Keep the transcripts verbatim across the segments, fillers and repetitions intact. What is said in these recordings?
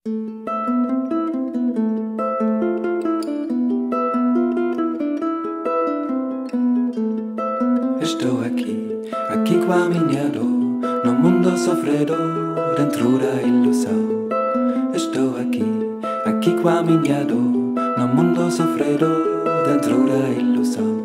Estou aqui, aqui com a minha dor, no mundo sofredor, dentro da ilusão. Estou aqui, aqui com a minha dor, no mundo sofredor, dentro da ilusão.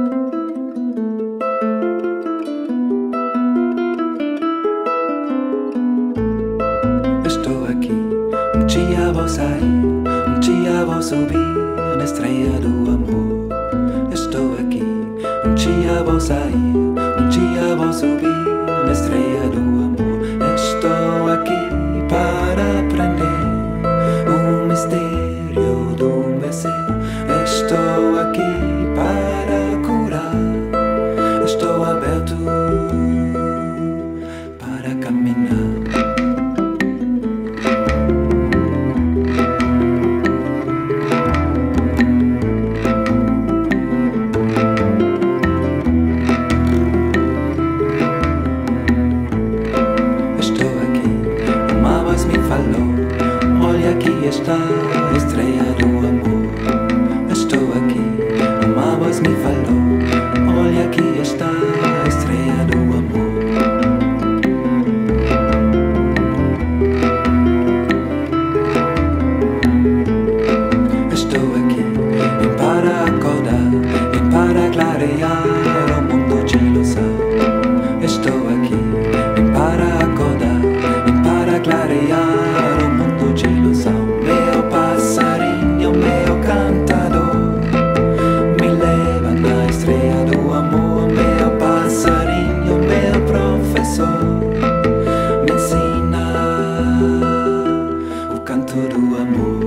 Estou aqui, um dia vou sair, um dia vou subir na estreia do amor. Estou aqui, um dia vou sair, um dia vou subir na estreia do amor. Estou aqui para aprender o mistério do meu ser. Estou aqui para curar. Estou aberto para caminhar. Está a estreia do amor. Estou aqui, uma voz me falou. Olha, aqui está a estreia do amor. Estou aqui, vim para acordar, vim para clarear o mundo de ilusão. Estou aqui, vim para acordar, vim para clarear o mundo de ilusão. Meu passarinho, meu cantador, me leva na estreia do amor. Meu passarinho, meu professor, me ensina o canto do amor.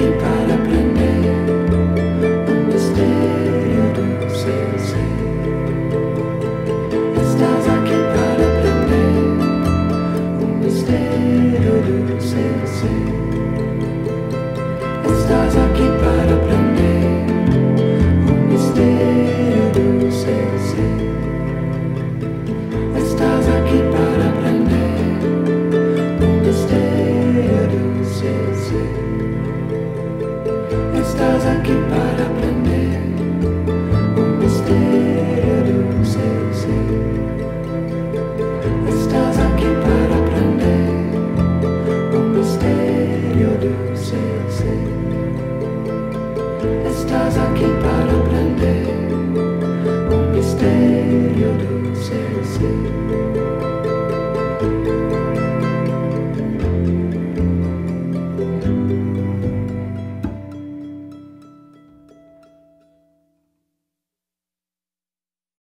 aqui para aprender o mistério do seu ser. Estás aqui para aprender o mistério do seu ser. Estás